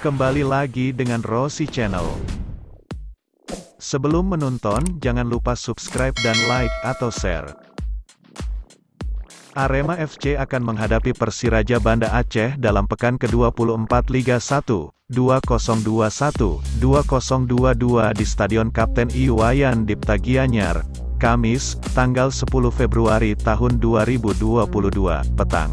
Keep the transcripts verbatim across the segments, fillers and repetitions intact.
Kembali lagi dengan Rossi Channel. Sebelum menonton, jangan lupa subscribe dan like atau share. Arema F C akan menghadapi Persiraja Banda Aceh dalam pekan ke dua puluh empat Liga satu, dua ribu dua puluh satu dua ribu dua puluh dua di Stadion Kapten Iwayan Dipta Gianyar, Kamis, tanggal sepuluh Februari tahun dua ribu dua puluh dua, petang.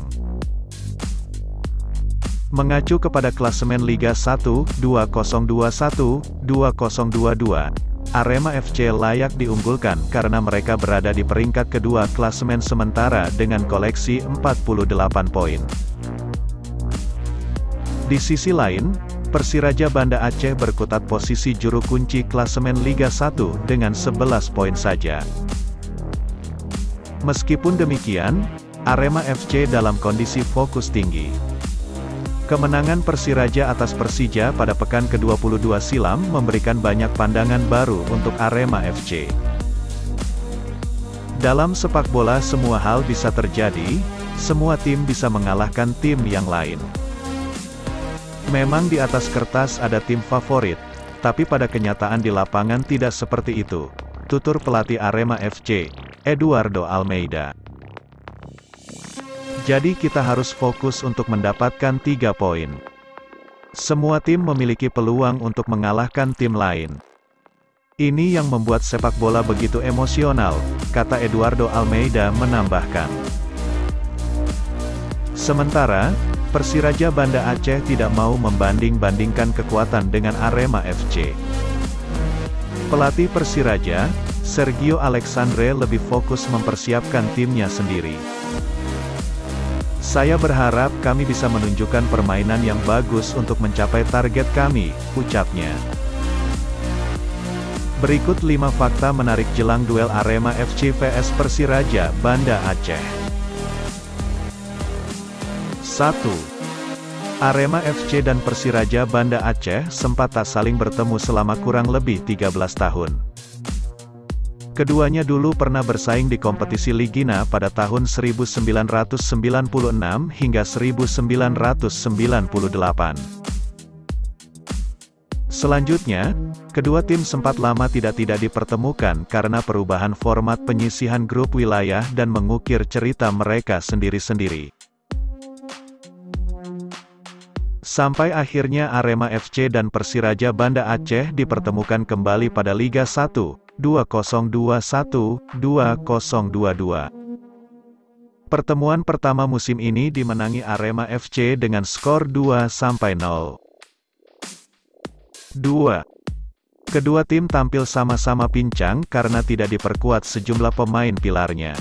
Mengacu kepada klasemen Liga satu, dua ribu dua puluh satu dua ribu dua puluh dua, Arema F C layak diunggulkan karena mereka berada di peringkat kedua klasemen sementara dengan koleksi empat puluh delapan poin. Di sisi lain, Persiraja Banda Aceh berkutat posisi juru kunci klasemen Liga satu dengan sebelas poin saja. Meskipun demikian, Arema F C dalam kondisi fokus tinggi. Kemenangan Persiraja atas Persija pada pekan ke dua puluh dua silam memberikan banyak pandangan baru untuk Arema F C. Dalam sepak bola semua hal bisa terjadi, semua tim bisa mengalahkan tim yang lain. Memang di atas kertas ada tim favorit, tapi pada kenyataan di lapangan tidak seperti itu, tutur pelatih Arema F C, Eduardo Almeida. Jadi kita harus fokus untuk mendapatkan tiga poin. Semua tim memiliki peluang untuk mengalahkan tim lain. Ini yang membuat sepak bola begitu emosional, kata Eduardo Almeida menambahkan. Sementara, Persiraja Banda Aceh tidak mau membanding-bandingkan kekuatan dengan Arema F C. Pelatih Persiraja, Sergio Alexandre lebih fokus mempersiapkan timnya sendiri. Saya berharap kami bisa menunjukkan permainan yang bagus untuk mencapai target kami, ucapnya. Berikut lima fakta menarik jelang duel Arema F C vs Persiraja Banda Aceh. satu. Arema F C dan Persiraja Banda Aceh sempat tak saling bertemu selama kurang lebih tiga belas tahun. Keduanya dulu pernah bersaing di kompetisi Ligina pada tahun seribu sembilan ratus sembilan puluh enam hingga seribu sembilan ratus sembilan puluh delapan. Selanjutnya, kedua tim sempat lama tidak-tidak dipertemukan karena perubahan format penyisihan grup wilayah dan mengukir cerita mereka sendiri-sendiri. Sampai akhirnya Arema F C dan Persiraja Banda Aceh dipertemukan kembali pada Liga satu, dua ribu dua puluh satu dua ribu dua puluh dua. Pertemuan pertama musim ini dimenangi Arema F C dengan skor dua sampai nol. dua. Kedua tim tampil sama-sama pincang karena tidak diperkuat sejumlah pemain pilarnya.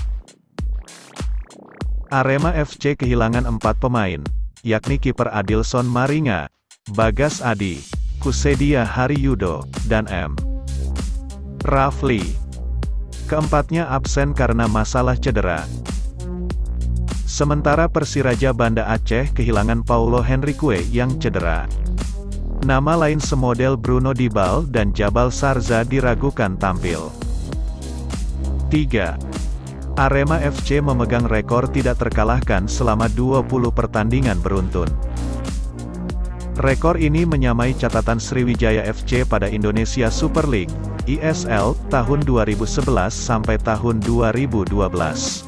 Arema F C kehilangan empat pemain, yakni kiper Adilson Maringa, Bagas Adi, Kusedia Hariyudo, dan M. Rafli. Keempatnya absen karena masalah cedera. Sementara Persiraja Banda Aceh kehilangan Paulo Henrique yang cedera. Nama lain semodel Bruno Dibal dan Jabal Sarza diragukan tampil. tiga. Arema F C memegang rekor tidak terkalahkan selama dua puluh pertandingan beruntun. Rekor ini menyamai catatan Sriwijaya F C pada Indonesia Super League, I S L, tahun dua ribu sebelas sampai tahun dua ribu dua belas.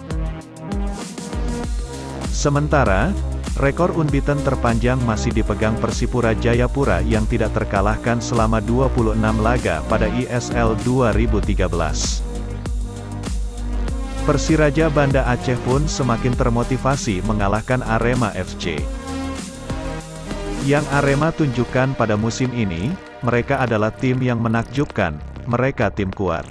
Sementara, rekor unbeaten terpanjang masih dipegang Persipura Jayapura yang tidak terkalahkan selama dua puluh enam laga pada I S L dua ribu tiga belas. Persiraja Banda Aceh pun semakin termotivasi mengalahkan Arema F C. Yang Arema tunjukkan pada musim ini, mereka adalah tim yang menakjubkan, mereka tim kuat.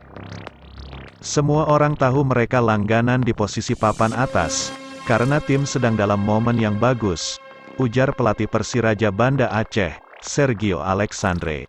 Semua orang tahu mereka langganan di posisi papan atas, karena tim sedang dalam momen yang bagus, ujar pelatih Persiraja Banda Aceh, Sergio Alexandre.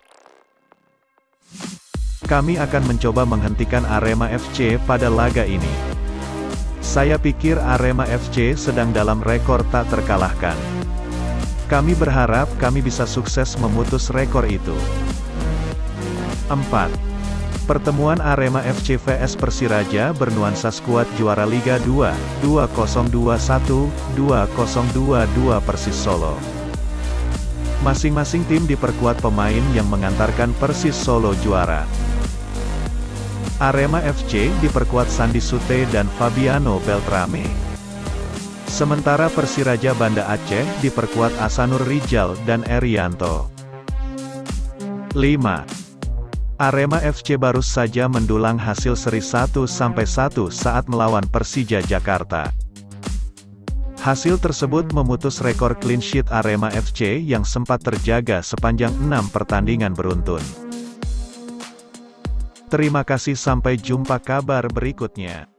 Kami akan mencoba menghentikan Arema F C pada laga ini. Saya pikir Arema F C sedang dalam rekor tak terkalahkan. Kami berharap kami bisa sukses memutus rekor itu. empat. Pertemuan Arema F C vs Persiraja bernuansa skuad juara Liga dua, dua ribu dua puluh satu dua ribu dua puluh dua Persis Solo. Masing-masing tim diperkuat pemain yang mengantarkan Persis Solo juara. Arema F C diperkuat Sandi Sute dan Fabiano Beltrame. Sementara Persiraja Banda Aceh diperkuat Asanur Rijal dan Erianto. lima. Arema F C baru saja mendulang hasil seri satu sampai satu saat melawan Persija Jakarta. Hasil tersebut memutus rekor clean sheet Arema F C yang sempat terjaga sepanjang enam pertandingan beruntun. Terima kasih, sampai jumpa kabar berikutnya.